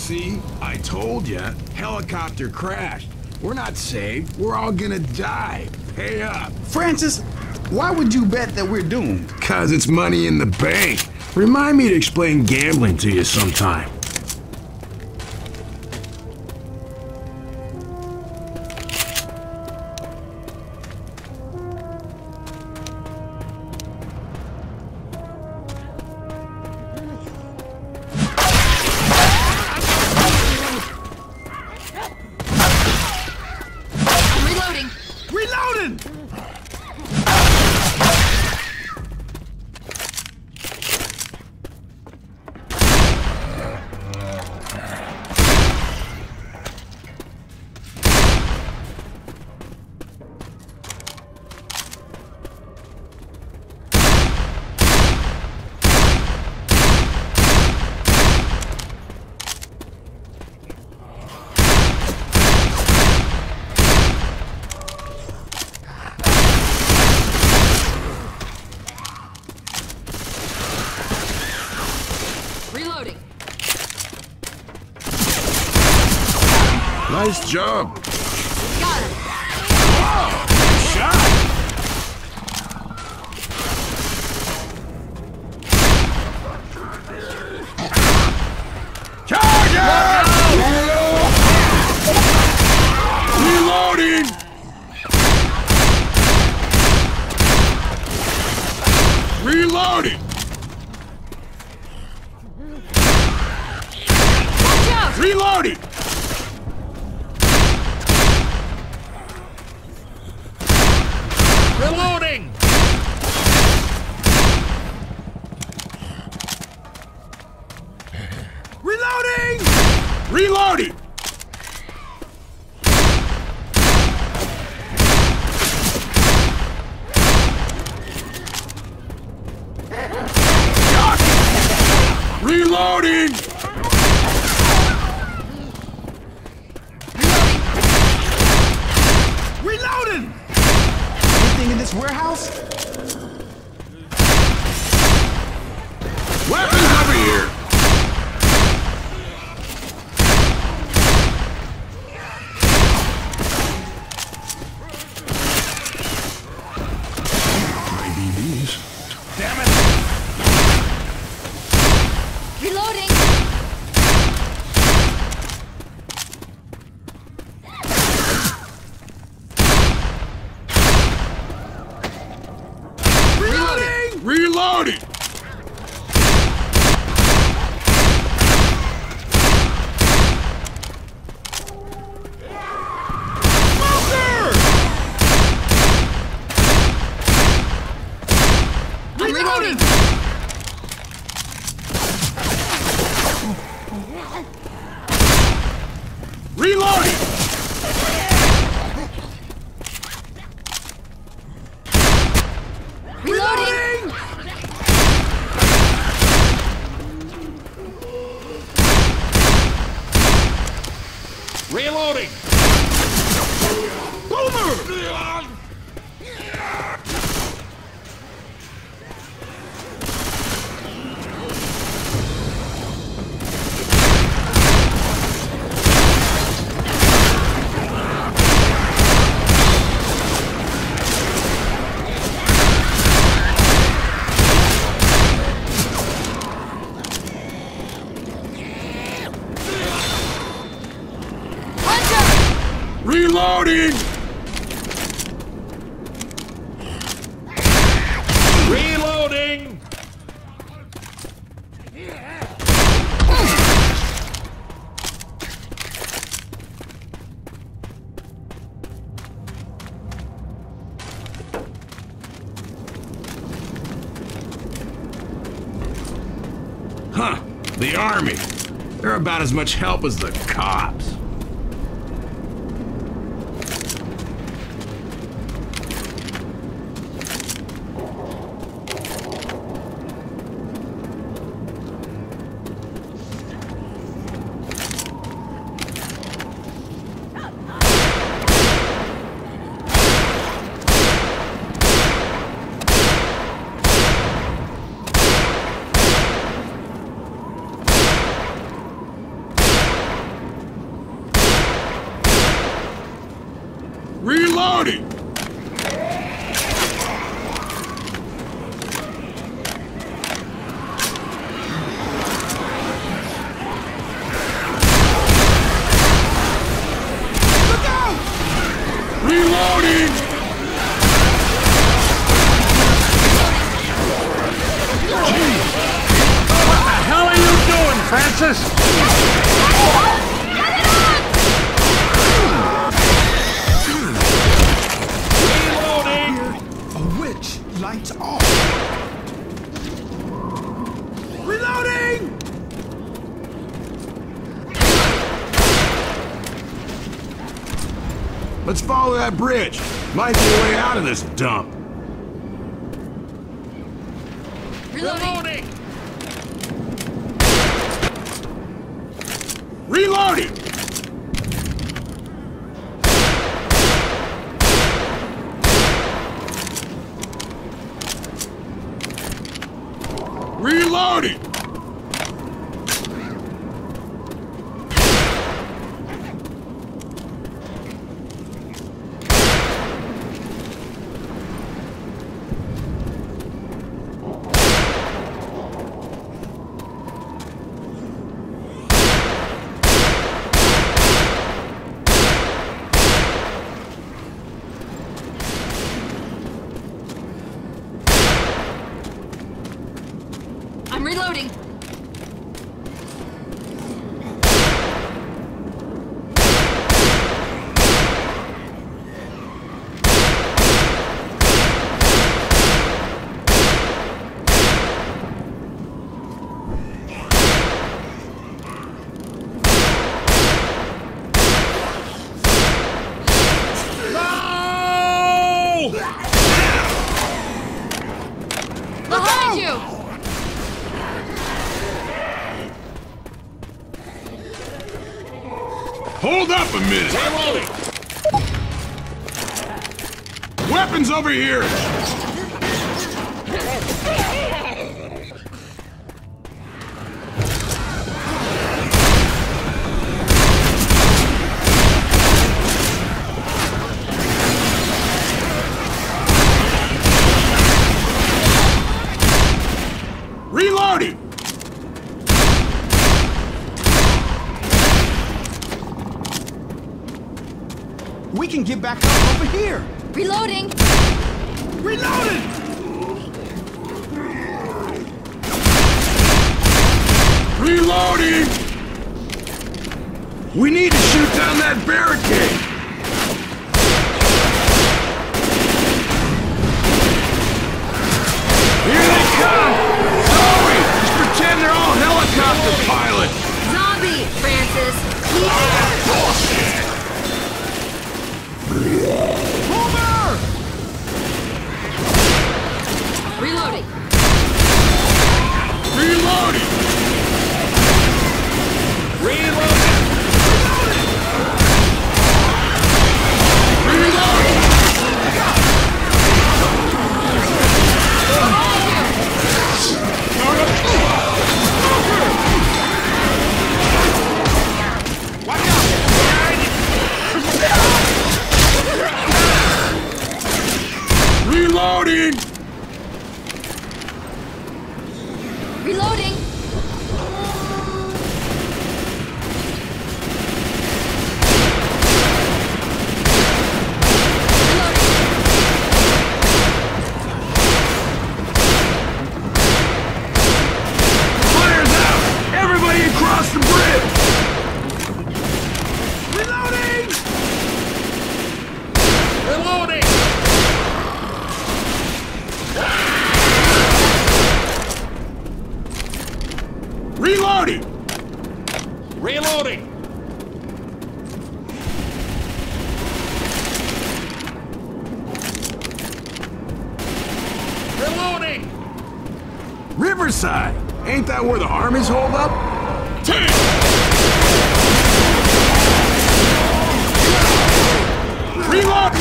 See? I told ya. Helicopter crashed. We're not saved. We're all gonna die. Pay up. Francis, why would you bet that we're doomed? 'Cause it's money in the bank. Remind me to explain gambling to you sometime. Reloading! Nice job. Got him. Whoa! Nice shot! Charger! Reloading! Reloading! Watch out! Reloading! Reloading! Reloading! Reloading! Reloading! Reloading! Anything in this warehouse? Weapons over here! My BBs. Damn it! Reloading! Reloading! Reloading! I'm reloading! Reloading! Reloading! Reloading! Boomer! Reloading! Reloading! Huh, the army. They're about as much help as the cops. Reloading! Look out! Reloading! What the hell are you doing, Francis? Reloading! A witch! Lights off! Reloading! Let's follow that bridge. Might be a way out of this dump. Reloading. Reloading! Reloading! I'm reloading. No! Behind you! Hold up a minute! Reloading! Weapons over here! Reloading! We can get back up over here! Reloading. Reloading! Reloading! We need to shoot down that barricade! Here they come! Zoe! Just pretend they're all helicopter pilots! Zombie, Francis. Bullshit! Boomer! Reloading. Reloading! Reloading! Reloading! Watch out! Reloading! Reloading. Fire's out! Everybody across the bridge! Reloading! Reloading! Reloading! Reloading! Reloading! Riverside! Ain't that where the armies hold up? Take! Reload!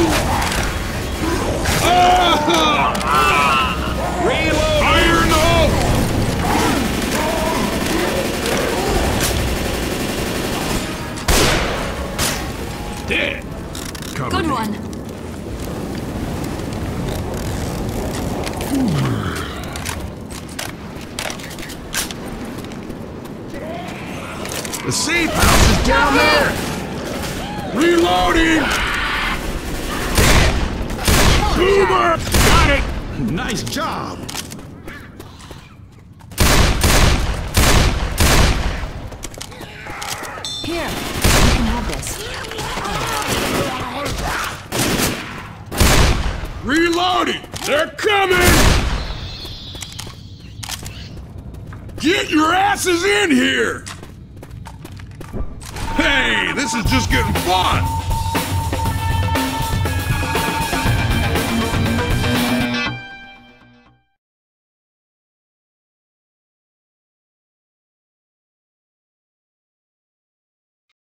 Reload! Fire in the hole! Dead! Cover Good me. one. The safe house is down there! Reloading! Boomer! Got it! Nice job. Here, you can have this. Reloading! They're coming! Get your asses in here! Hey, this is just getting fun!